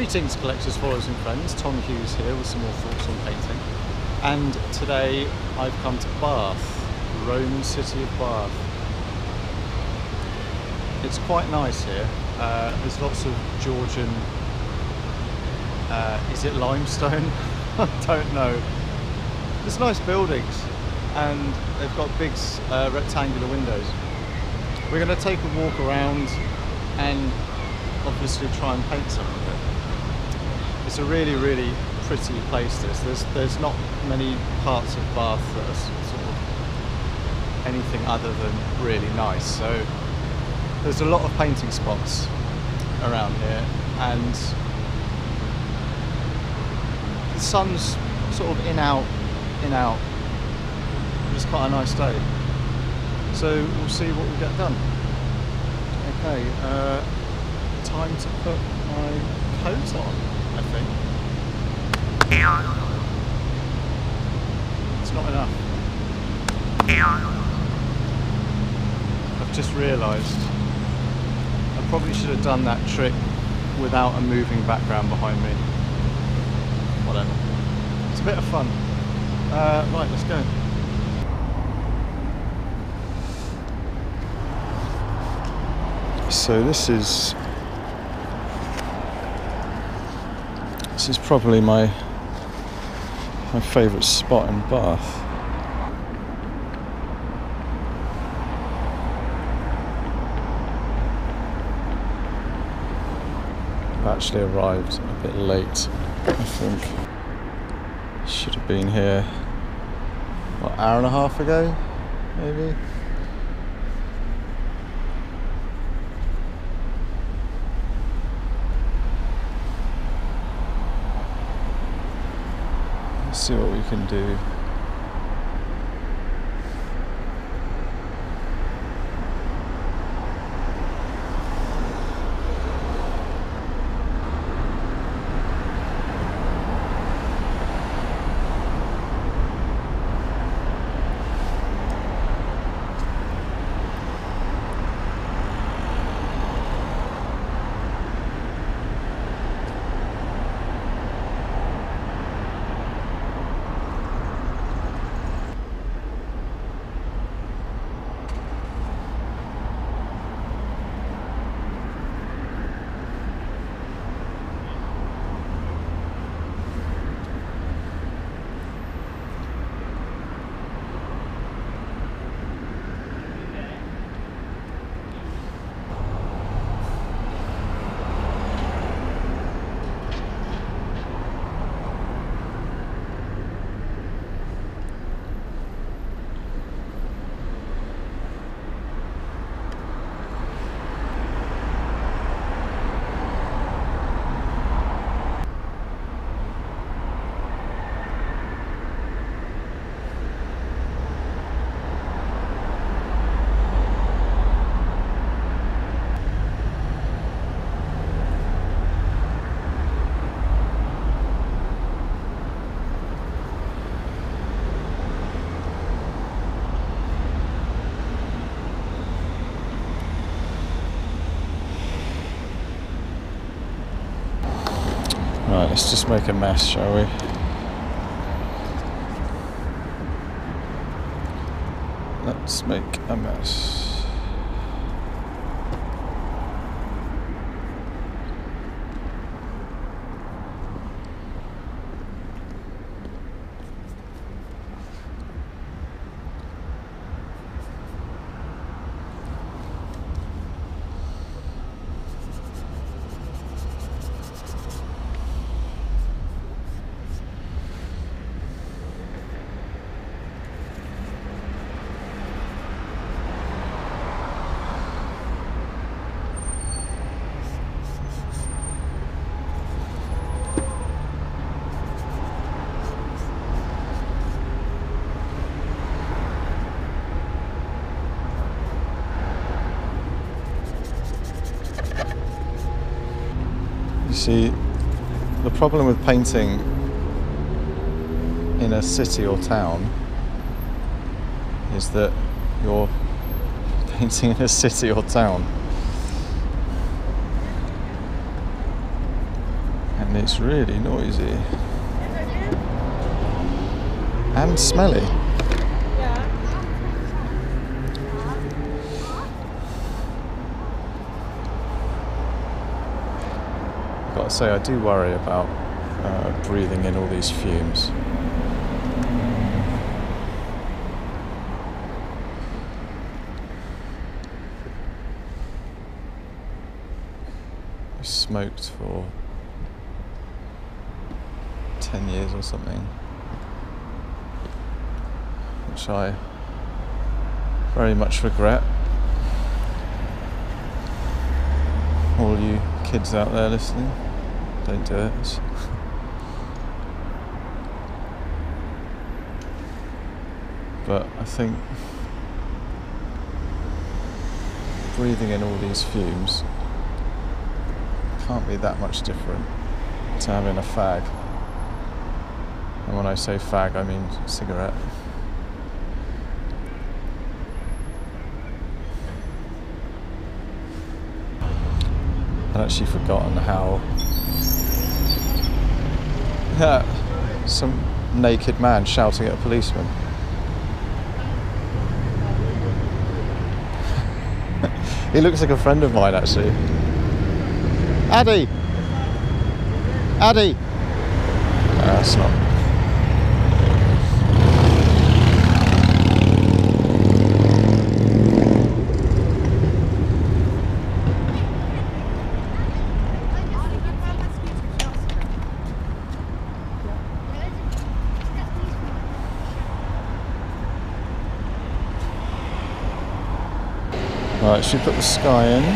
Greetings collectors, followers and friends, Tom Hughes here with some more thoughts on painting. And today I've come to Bath, Rome city of Bath. It's quite nice here. There's lots of Georgian, is it limestone? I don't know. There's nice buildings and they've got big rectangular windows. We're going to take a walk around and obviously try and paint some of it. It's a really, really pretty place this. There's not many parts of Bath that are sort of anything other than really nice. So there's a lot of painting spots around here and the sun's sort of in out. It's quite a nice day. So we'll see what we get done. Okay, time to put my coat on, I think. It's not enough. I've just realised I probably should have done that trick without a moving background behind me. Whatever. It's a bit of fun. Right, let's go. So this is probably my favourite spot in Bath. I've actually arrived a bit late, I think. Should have been here, what, an hour and a half ago, maybe? See what we can do. Right, let's just make a mess, shall we? Let's make a mess. See, the problem with painting in a city or town is that you're painting in a city or town and it's really noisy and smelly. Gotta say, I do worry about breathing in all these fumes. I smoked for 10 years or something, which I very much regret. All you kids out there listening, don't do it. But I think breathing in all these fumes can't be that much different to having a fag. And when I say fag, I mean cigarette. I'd actually forgotten how some naked man shouting at a policeman. He looks like a friend of mine, actually. Addy! Addy! No, it's not. Right, should we put the sky in?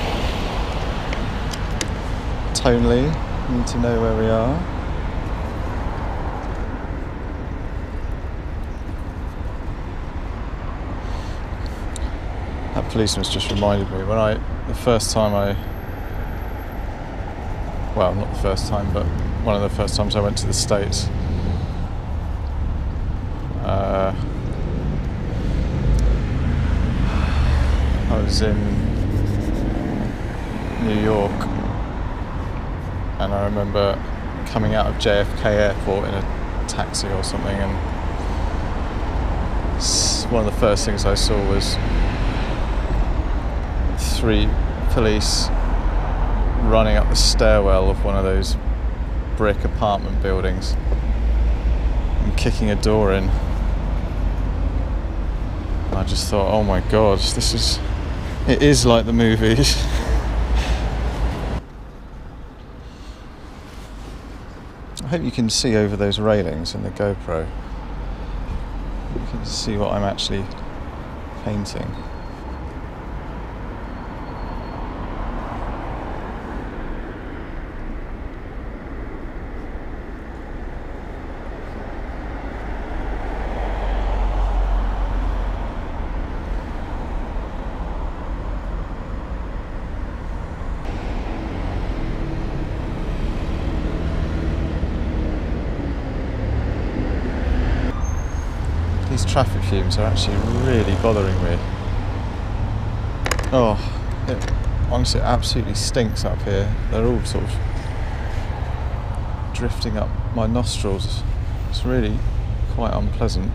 Tonally, need to know where we are. That policeman's just reminded me when the first time well, not the first time, but one of the first times I went to the States. I was in New York, and I remember coming out of JFK Airport in a taxi or something, and one of the first things I saw was 3 police running up the stairwell of one of those brick apartment buildings and kicking a door in. And I just thought, oh my god, it is like the movies. I hope you can see over those railings in the GoPro. You can see what I'm actually painting. These traffic fumes are actually really bothering me. Oh, honestly, it absolutely stinks up here. They're all sort of drifting up my nostrils. It's really quite unpleasant.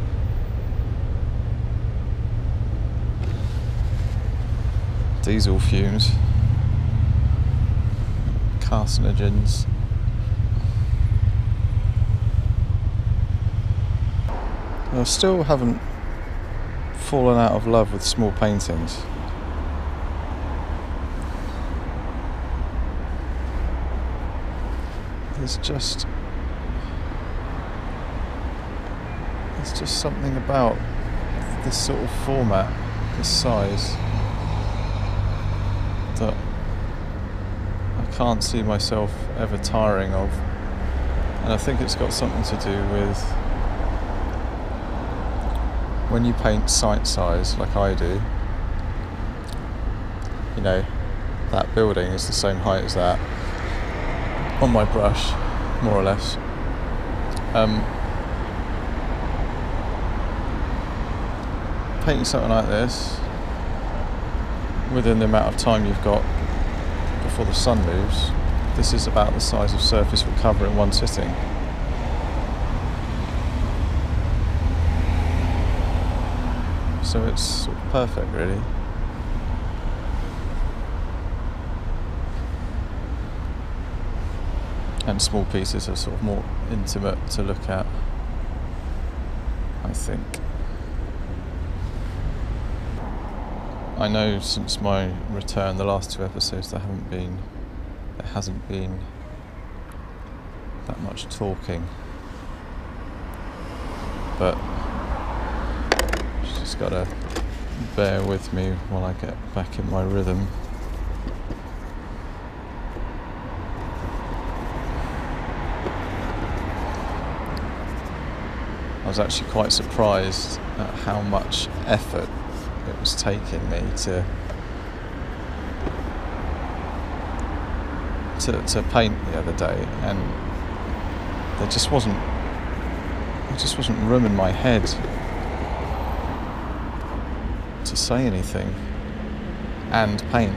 Diesel fumes, carcinogens. I still haven't fallen out of love with small paintings. There's just something about this sort of format, this size, that I can't see myself ever tiring of. And I think it's got something to do with when you paint site size like I do, you know, that building is the same height as that on my brush, more or less. Painting something like this within the amount of time you've got before the sun moves this is about the size of surface we'll cover in one sitting. So it's sort of perfect, really. And small pieces are sort of more intimate to look at, I think. I know since my return, the last 2 episodes, there hasn't been that much talking, but just gotta bear with me while I get back in my rhythm. I was actually quite surprised at how much effort it was taking me to paint the other day, and there just wasn't room in my head to say anything and paint.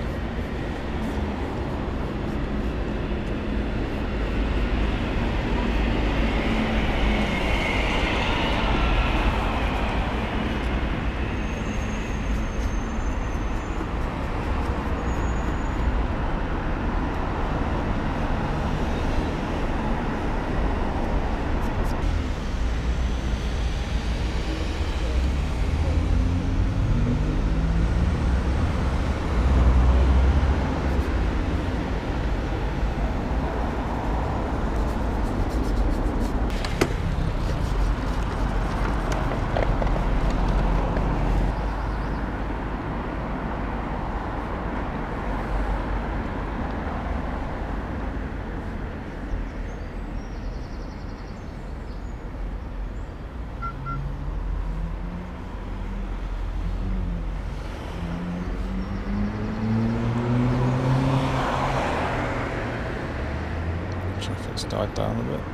Traffic's died down a bit.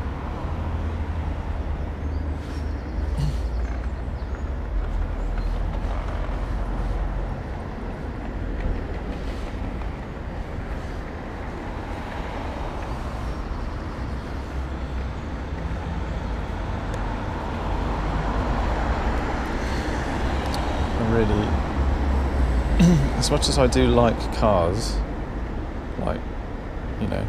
Really, as much as I do like cars, like, you know,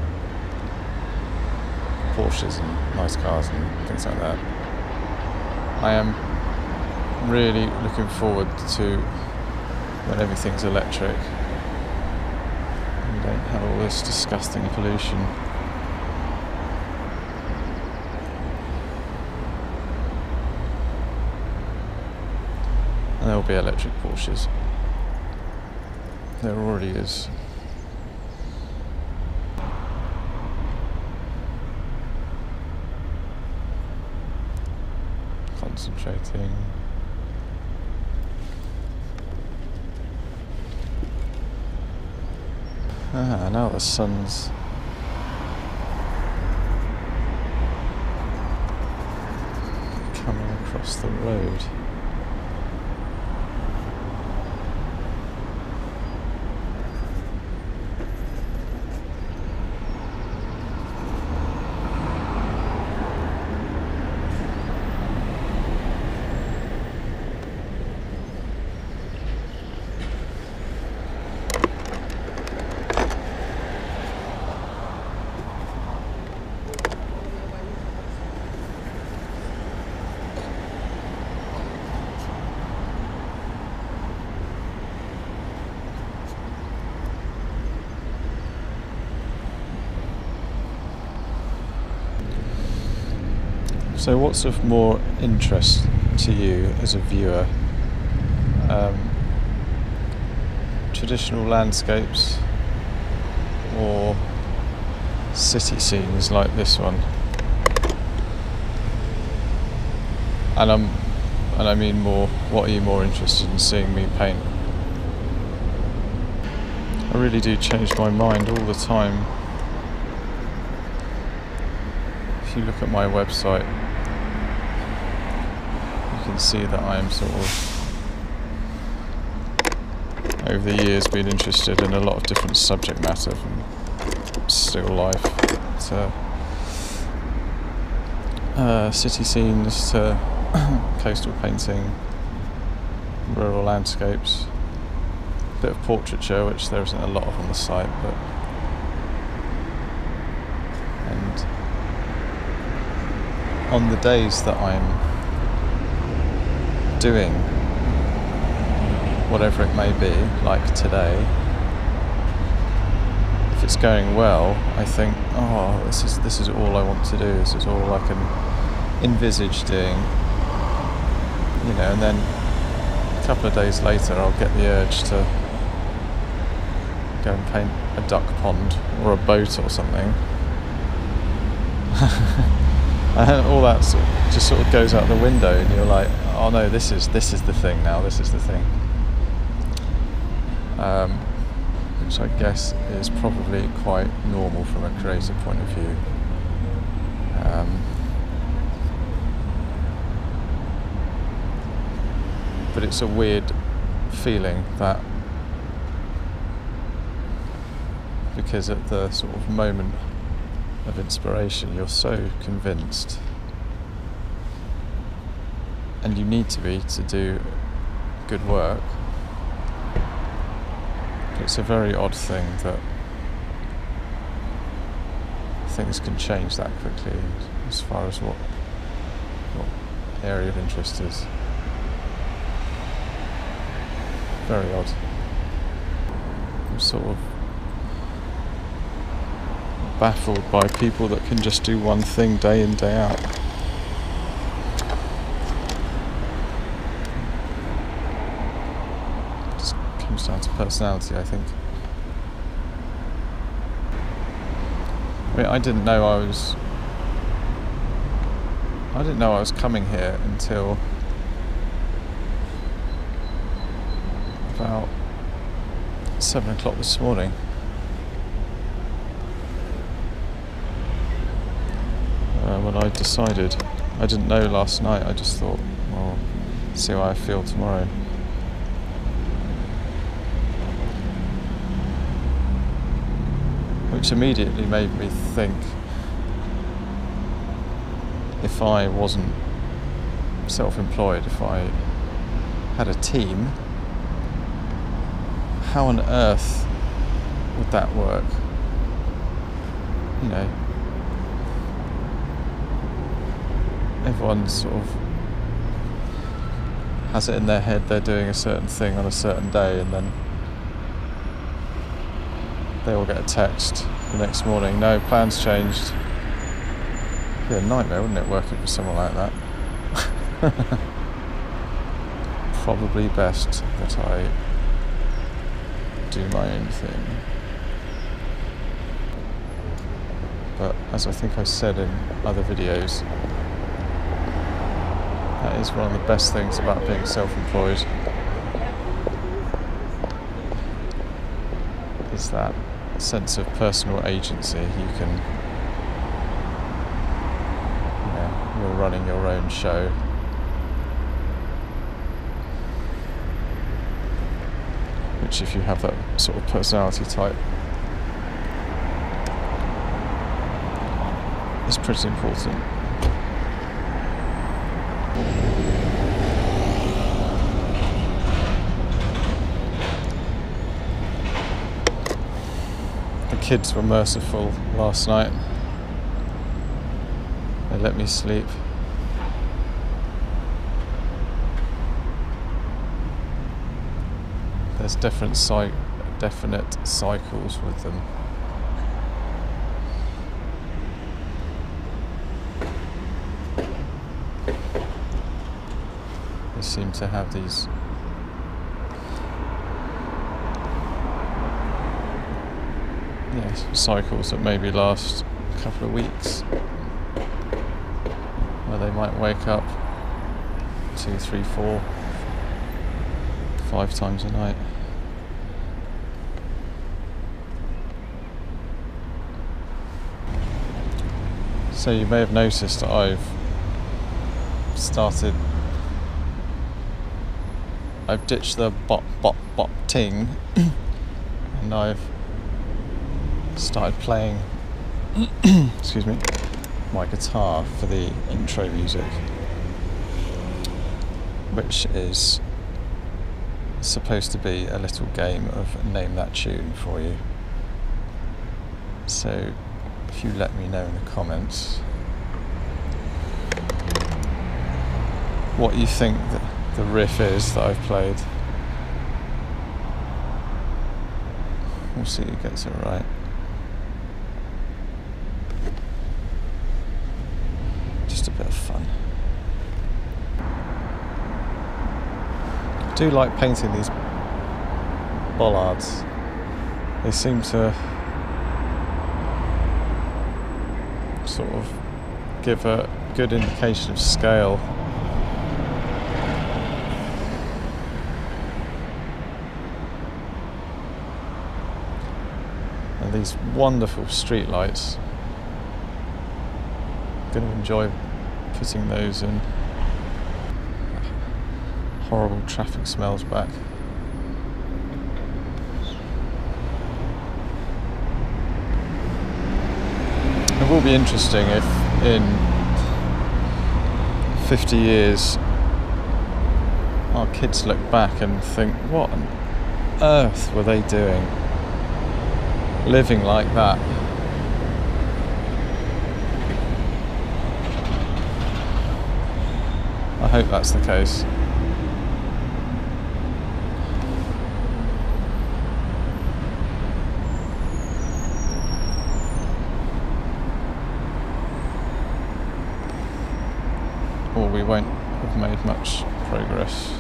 Porsches and nice cars and things like that, I am really looking forward to when everything's electric and you don't have all this disgusting pollution. And there will be electric Porsches. There already is. Concentrating. Now the sun's coming across the road. So what's of more interest to you as a viewer? Traditional landscapes or city scenes like this one? And I mean more, what are you more interested in seeing me paint? I really do change my mind all the time. If you look at my website, you can see that I am sort of, over the years, been interested in a lot of different subject matter, from still life to city scenes to coastal painting, rural landscapes, a bit of portraiture, which there isn't a lot of on the site, but and on the days that I'm doing whatever it may be, like today, if it's going well, I think, oh, this is all I want to do, this is all I can envisage doing, you know, and then a couple of days later I'll get the urge to go and paint a duck pond or a boat or something. And all that just sort of goes out the window, and you're like, oh no, this is the thing now, this is the thing. Which I guess is probably quite normal from a creative point of view. But it's a weird feeling that, because at the sort of moment of inspiration you're so convinced, and you need to be to do good work. It's a very odd thing that things can change that quickly as far as what area of interest is. Very odd. I'm sort of baffled by people that can just do one thing day in, day out. Just comes down to personality, I think. I mean, I didn't know I was coming here until about 7 o'clock this morning. When I decided, I didn't know last night, I just thought, well, see how I feel tomorrow. Which immediately made me think, if I wasn't self-employed, if I had a team, how on earth would that work? You know, everyone sort of has it in their head they're doing a certain thing on a certain day, and then they all get a text the next morning, no, plans changed. It'd be a nightmare, wouldn't it, working for someone like that? Probably best that I do my own thing. But as I think I said in other videos, that is one of the best things about being self-employed, is that sense of personal agency. You can, you know, you're running your own show. Which, if you have that sort of personality type, is pretty important. The kids were merciful last night. They let me sleep. There's definite cycles with them. They seem to have these cycles that maybe last a couple of weeks, where they might wake up 2, 3, 4, 5 times a night. So you may have noticed that I've ditched the bop bop bop ting and I've started playing excuse me, my guitar for the intro music, which is supposed to be a little game of name that tune for you. So if you let me know in the comments what you think the riff is that I've played, we'll see who gets it right. Just a bit of fun. I do like painting these bollards. They seem to sort of give a good indication of scale. And these wonderful street lights, I'm going to enjoy putting those in. Horrible traffic smells back. It will be interesting if in 50 years our kids look back and think, what on earth were they doing living like that? I hope that's the case. Or we won't have made much progress.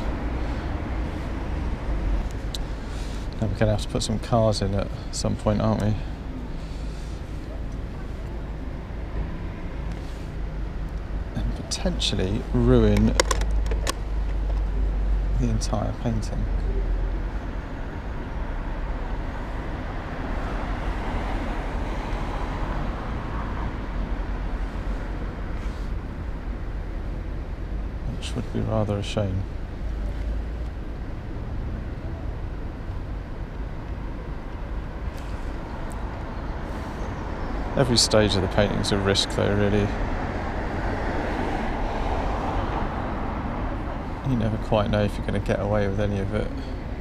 Now we're going to have to put some cars in at some point, aren't we? And potentially ruin the entire painting. Which would be rather a shame. Every stage of the painting is a risk though, really. You never quite know if you're going to get away with any of it.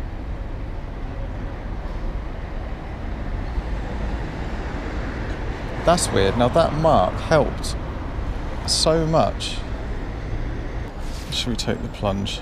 That's weird. Now that mark helped so much. Should we take the plunge?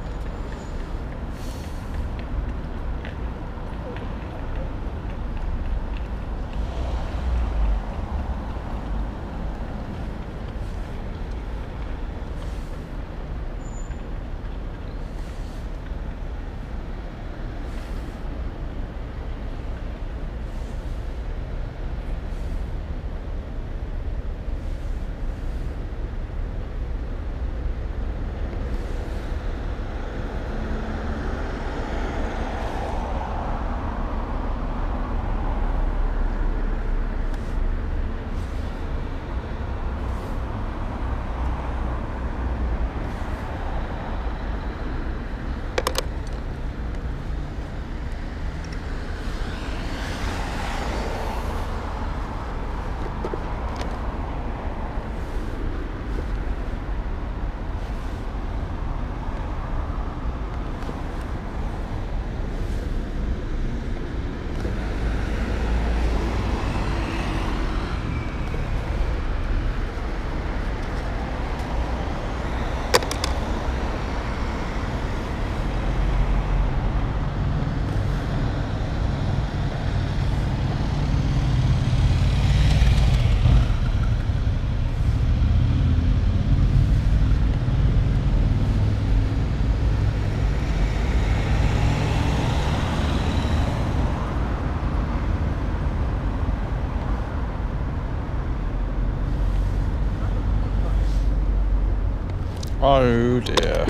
Oh dear.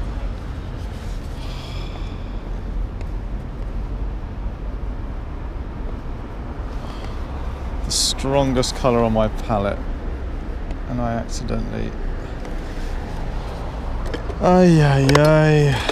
The strongest colour on my palette, and I accidentally... Ay ay ay.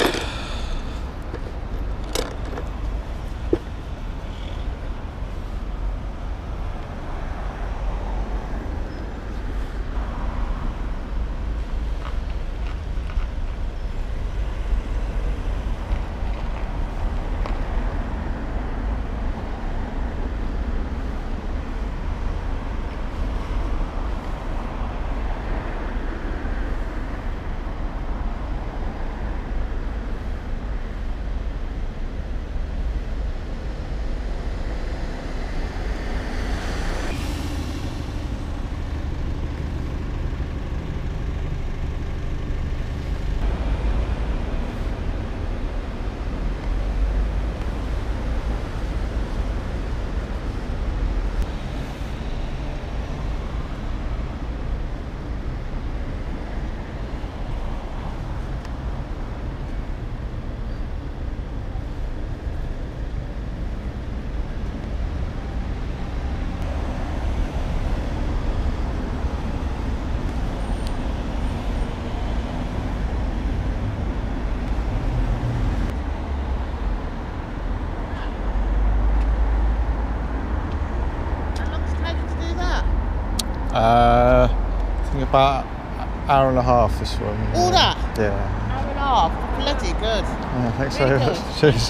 I think about an hour and a half this one. All that? Yeah. Hour and a half. Bloody good. Yeah, thanks Really very good. much. Cheers.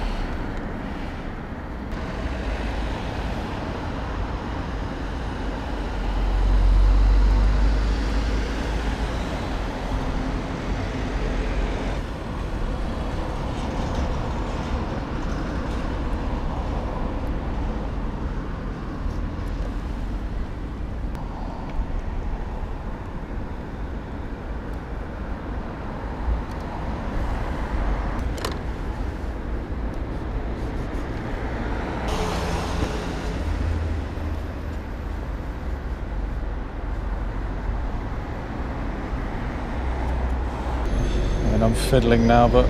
And I'm fiddling now, but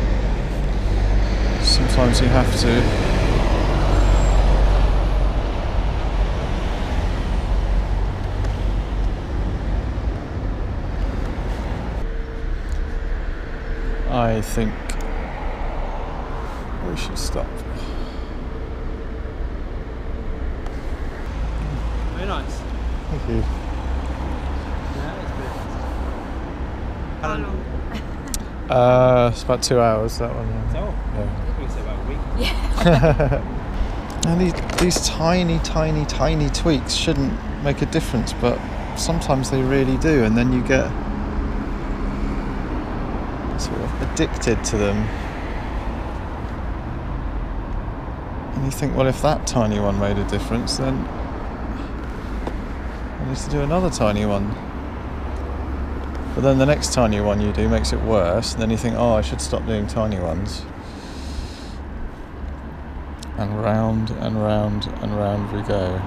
sometimes you have to. I think we should stop. Very nice. Thank you. Yeah, it's good. How long? It's about 2 hours, that one. So, Yeah. I'm going to say about a week. And these tiny tweaks shouldn't make a difference, but sometimes they really do, and then you get sort of addicted to them. And you think, well, if that tiny one made a difference, then I need to do another tiny one. But then the next tiny one you do makes it worse, and then you think, oh, I should stop doing tiny ones. And round and round and round we go.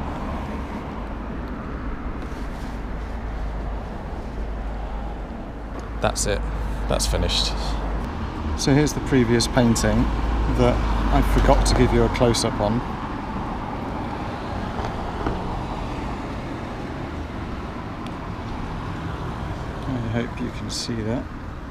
That's it. That's finished. So here's the previous painting that I forgot to give you a close-up on. I hope you can see that.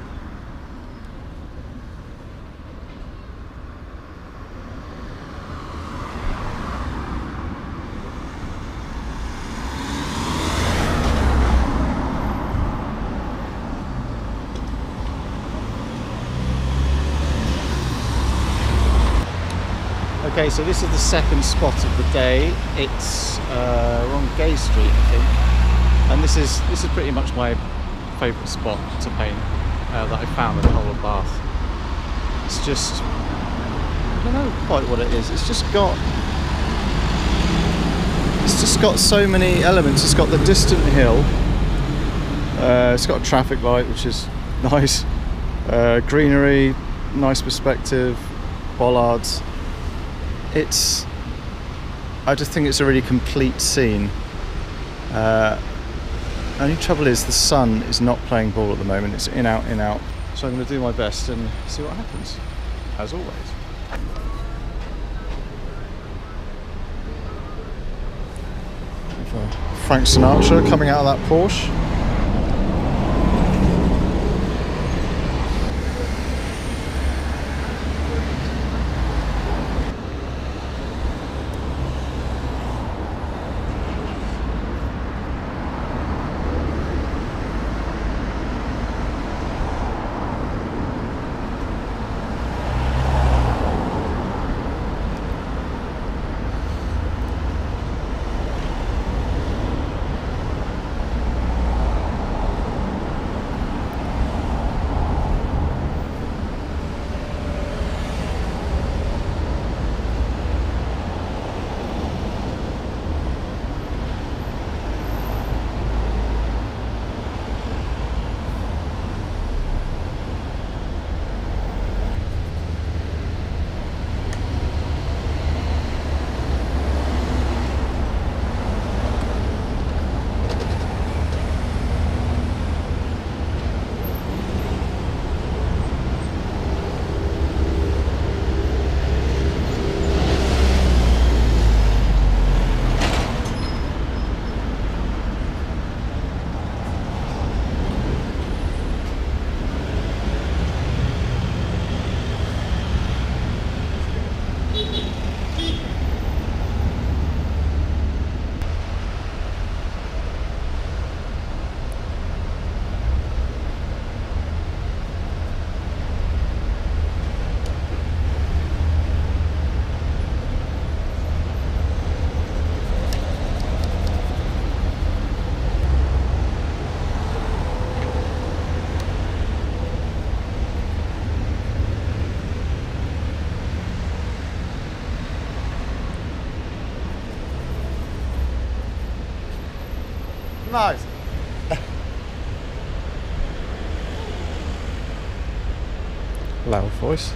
Okay, so this is the second spot of the day. It's we're on Gay Street, I think, and this is pretty much my favourite spot to paint that I found in the whole of Bath. It's just, I don't know quite what it is. It's just got so many elements. It's got the distant hill. It's got a traffic light, which is nice. Greenery, nice perspective, bollards. I just think it's a really complete scene. Only trouble is the sun is not playing ball at the moment. It's in, out, in, out. So I'm going to do my best and see what happens, as always. Frank Sinatra coming out of that Porsche. Nice. Loud voice.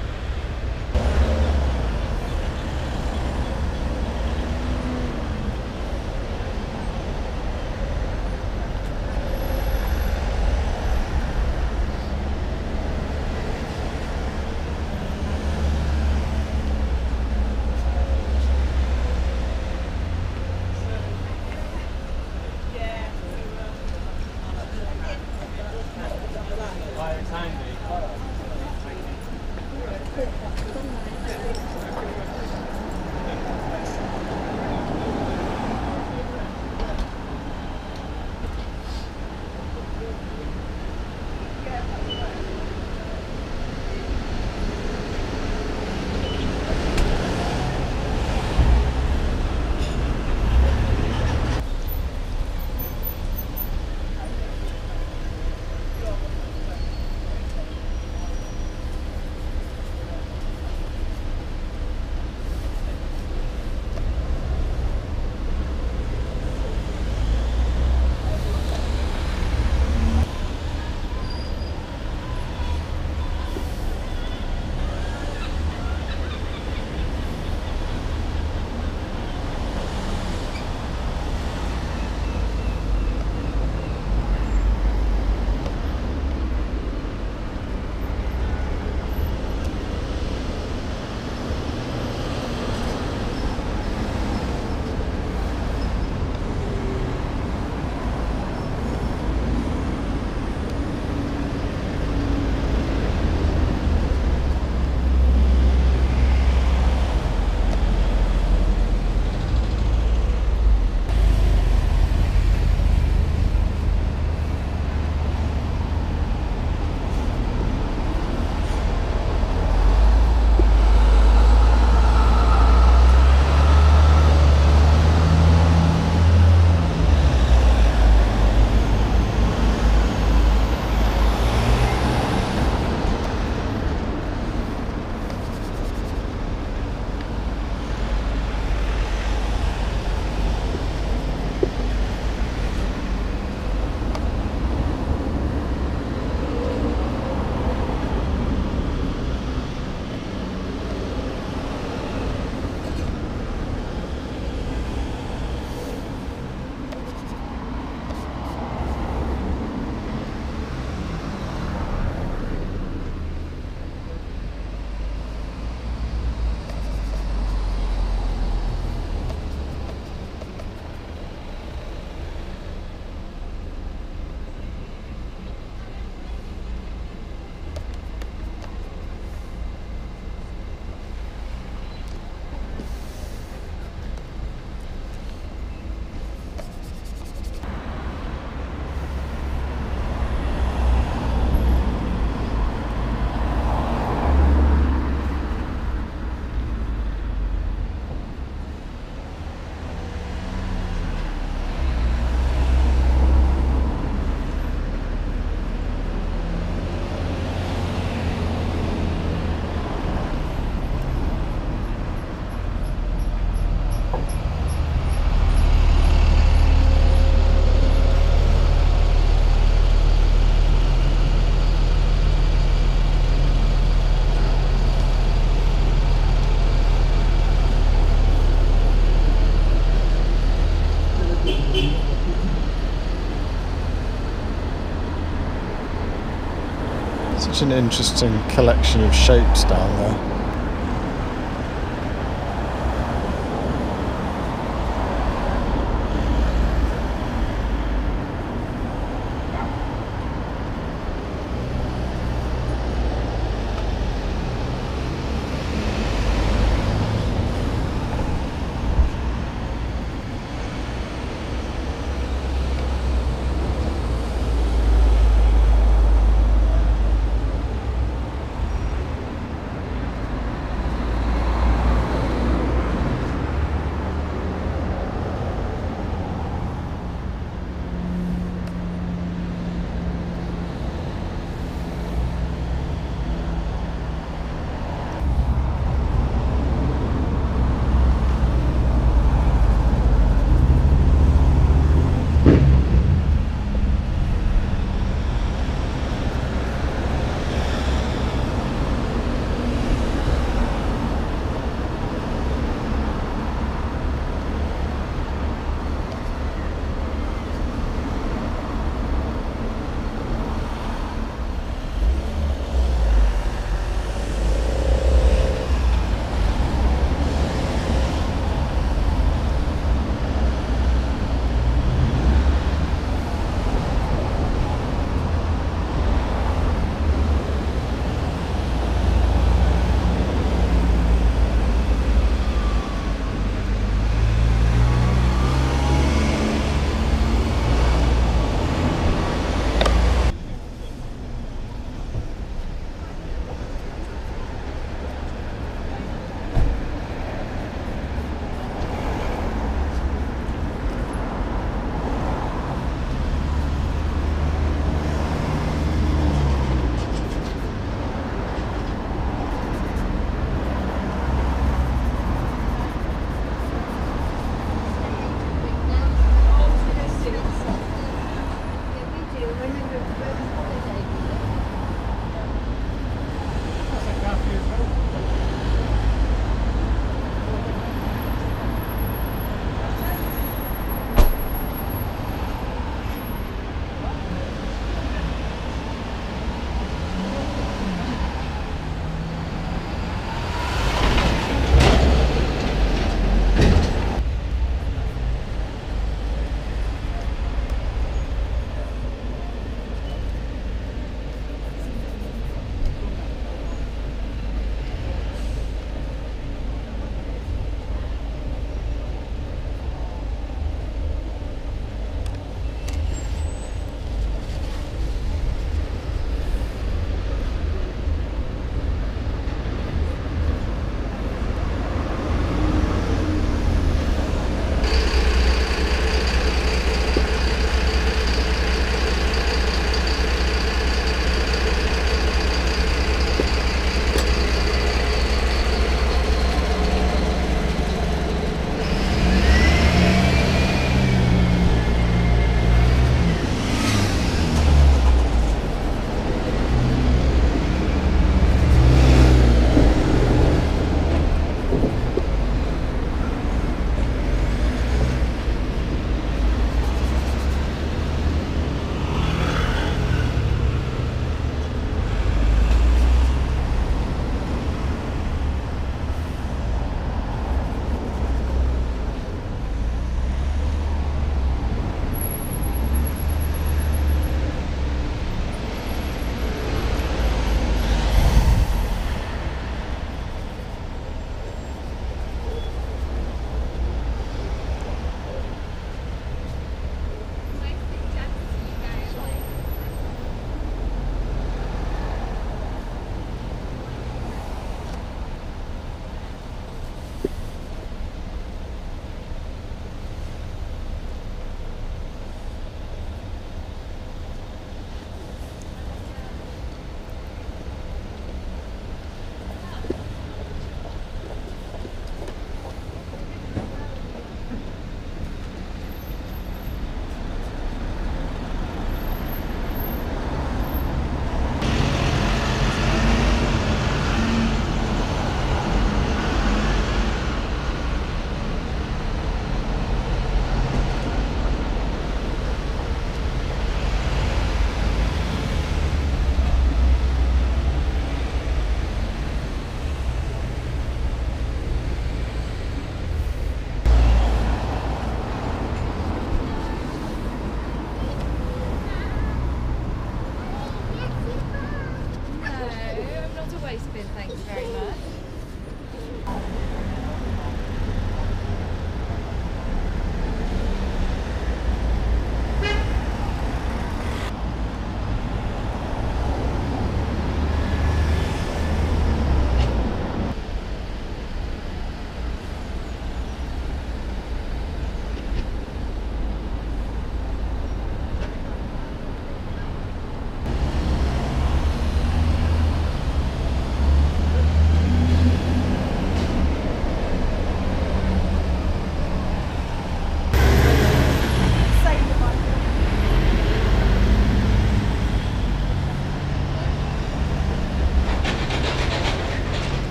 Such an interesting collection of shapes down there.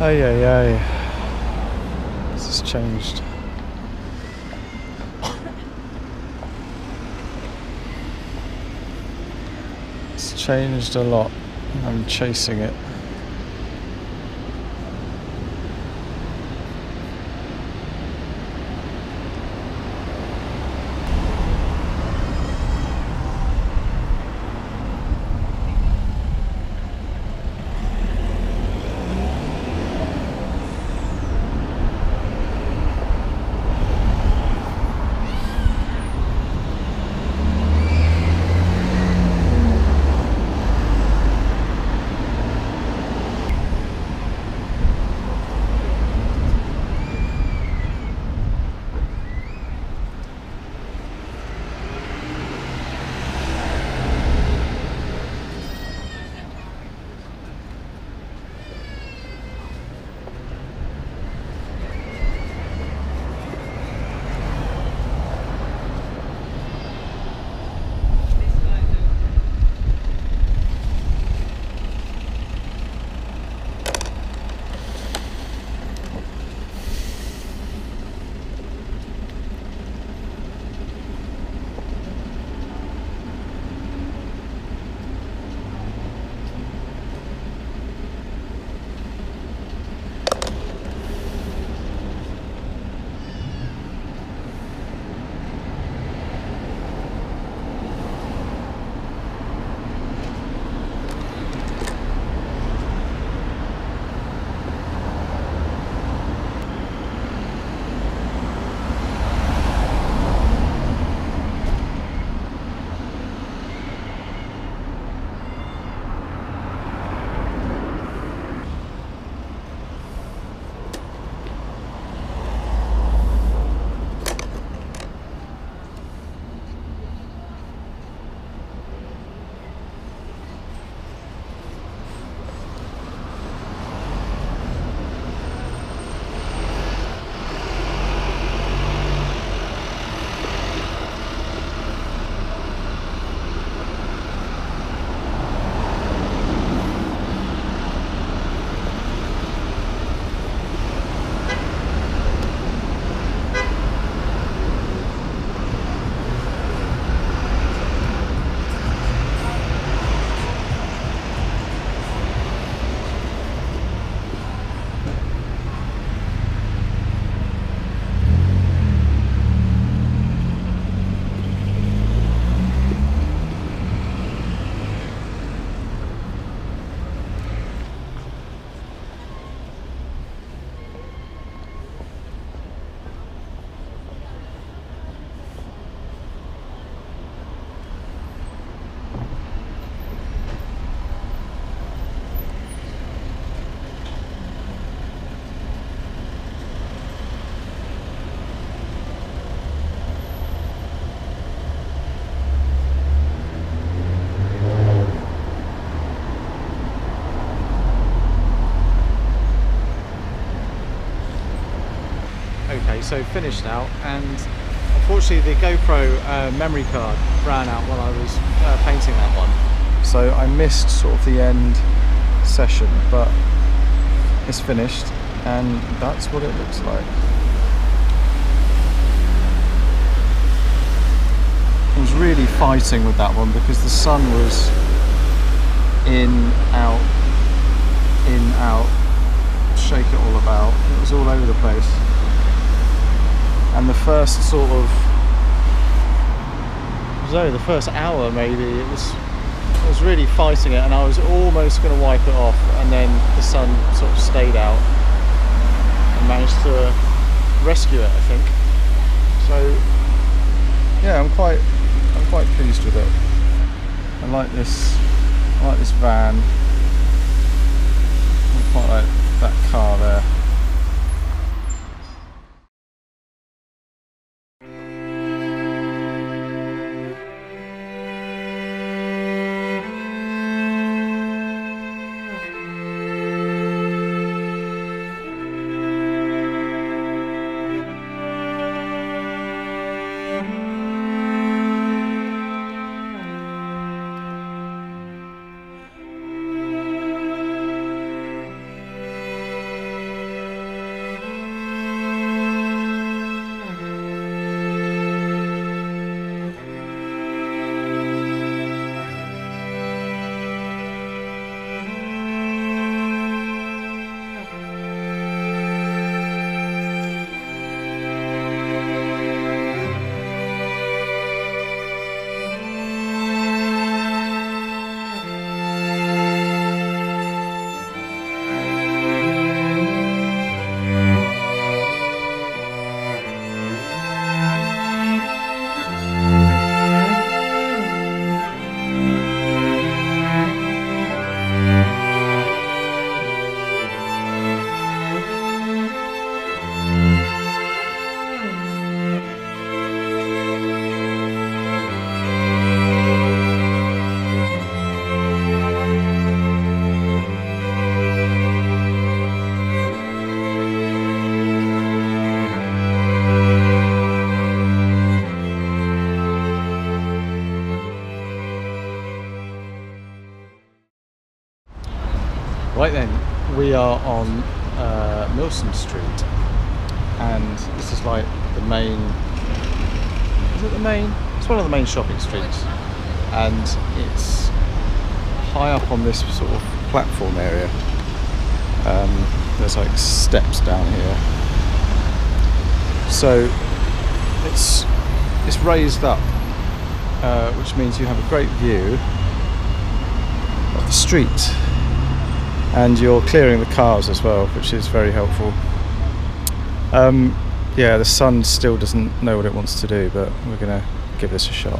Ay, ay, ay. This has changed. It's changed a lot. I'm chasing it. Okay, so finished now, and unfortunately the GoPro memory card ran out while I was painting that one. So I missed sort of the end session, but it's finished and that's what it looks like. I was really fighting with that one because the sun was in, out, shake it all about. It was all over the place. And the first sort of, the first hour maybe, I was really fighting it, and I was almost going to wipe it off, and then the sun sort of stayed out and managed to rescue it, I think. So yeah, I'm quite pleased with it. I like this van. I quite like that car there. Right then, we are on Milsom Street, and this is like the main. Is it the main? It's one of the main shopping streets, and it's high up on this sort of platform area. There's like steps down here, so it's raised up, which means you have a great view of the street, and you're clearing the cars as well, which is very helpful. Yeah, the sun still doesn't know what it wants to do, but we're gonna give this a shot.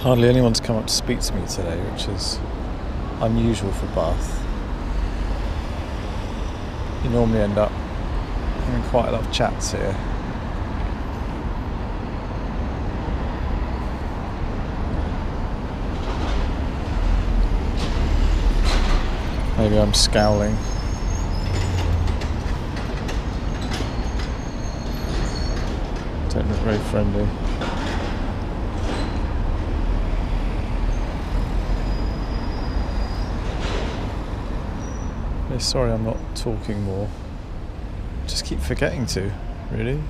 Hardly anyone's come up to speak to me today, which is unusual for Bath. You normally end up having quite a lot of chats here. Maybe I'm scowling. Don't look very friendly. Yeah, sorry I'm not talking more. Just keep forgetting to, really.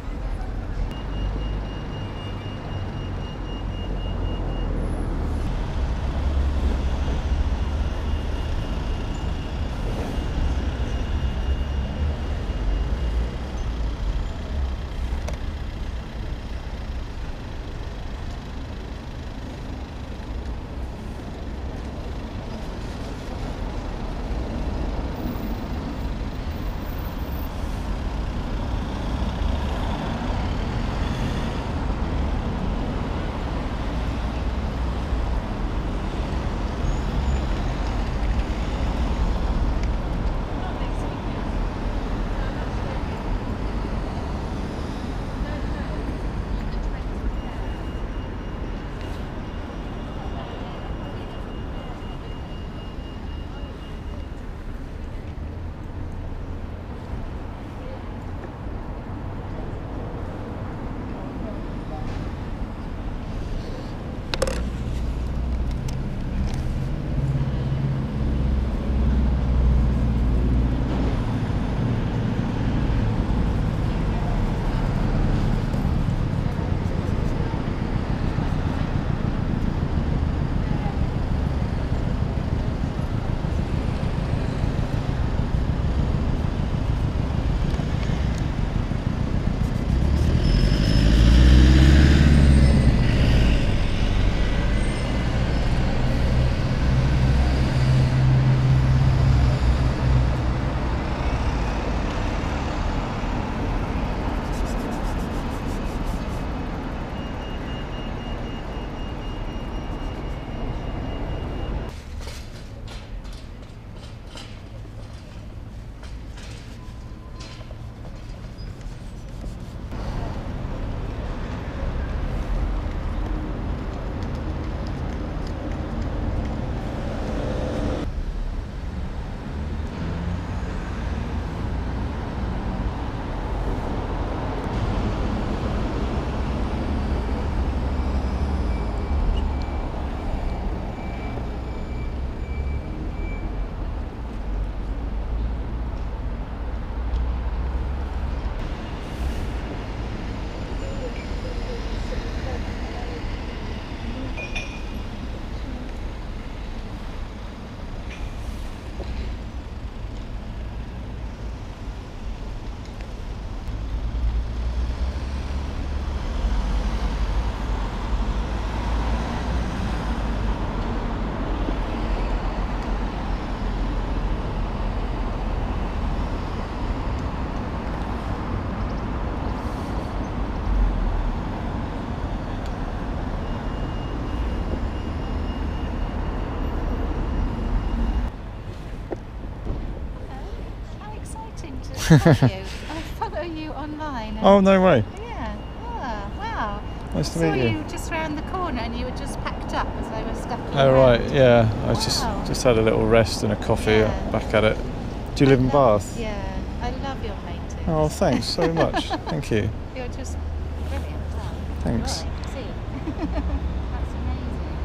follow you. I follow you online. Oh, no way. Yeah. Oh, wow. Nice to I meet saw you. you just round the corner and you were just packed up as I was stuck. Oh, right, yeah. I Wow. just had a little rest and a coffee. Yeah. Back at it. Do you live in Bath? Yeah. I love your paintings. Oh, thanks so much. Thank you. You're just brilliant. Thanks. Right, see. That's amazing.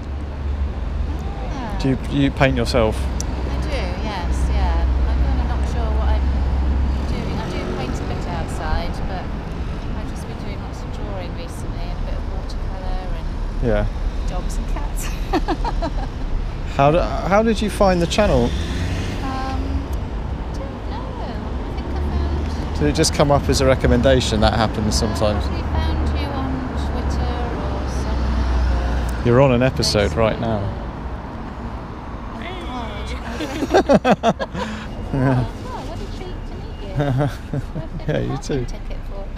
Ah. Do you paint yourself? I do, yes, yeah. I'm kind of not sure what I'm doing. I do paint a bit outside, but I've just been doing lots of drawing recently and a bit of watercolour and Yeah. dogs and cats. How did you find the channel? Don't know. I think I found... Did it just come up as a recommendation? That happens sometimes. I probably found you on Twitter or somewhere. Or You're on an episode Facebook right now. or- Oh, what a treat to meet you. Yeah, you too.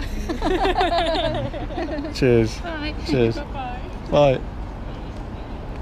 Ticket for. Cheers. Bye. Cheers. Bye. Bye.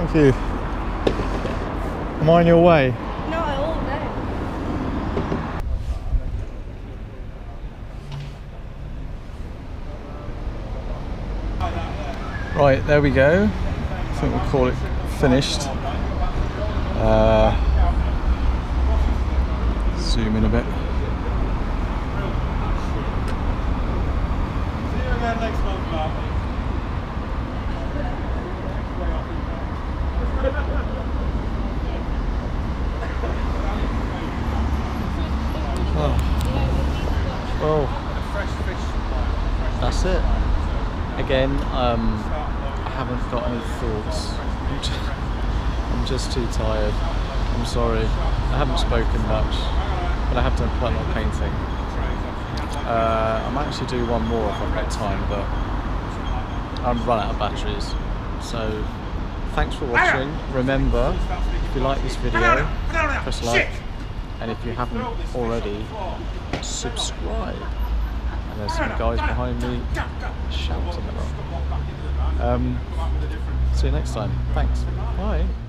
Thank you. Am I on your way? Not at all, no. Right, there we go. I think we'll call it finished. Zoom in a bit. See you again next month, Mark. Oh, that's it. Again, I haven't got any thoughts. I'm just too tired. I'm sorry. I haven't spoken much, but I have done quite a lot of painting. I might actually do one more if I've got time, but I'm run out of batteries. So, thanks for watching. Remember, if you like this video, press like, and if you haven't already, subscribe. And there's some guys behind me shouting a lot. See you next time. Thanks. Bye.